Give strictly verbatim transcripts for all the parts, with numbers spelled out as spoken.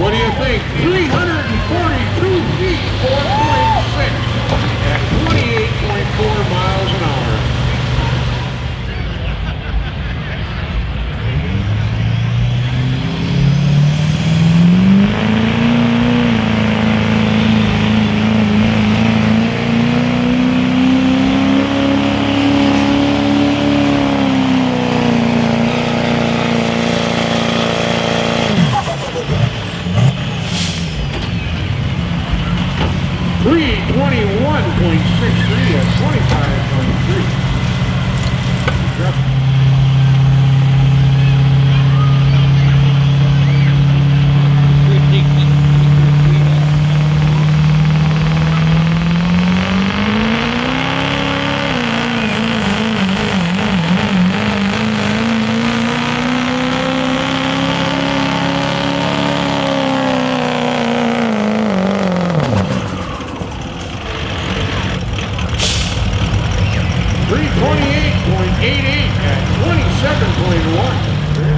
What do you think? three hundred forty-two feet, four point six at twenty-eight point four miles an hour. three twenty-one point six three at twenty-five point three. Yep. three twenty-eight point eight eight at twenty-seven point one.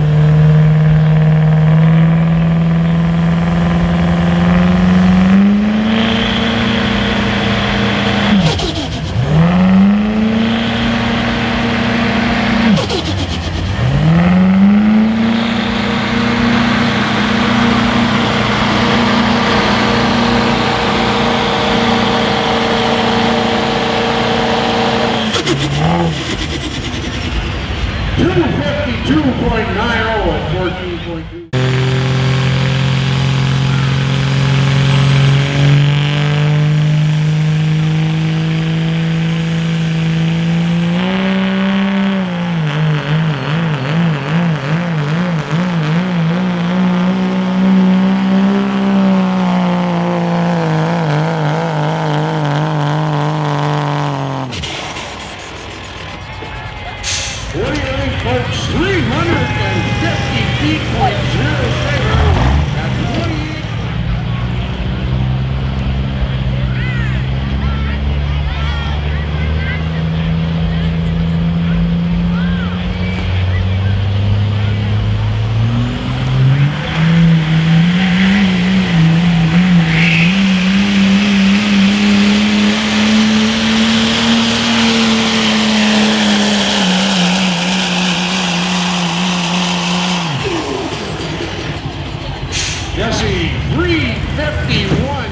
two fifty-two point nine oh at fourteen point two. What do you think, folks? three hundred fifty feet point zero seven at twenty-eight. Jesse, three fifty-one.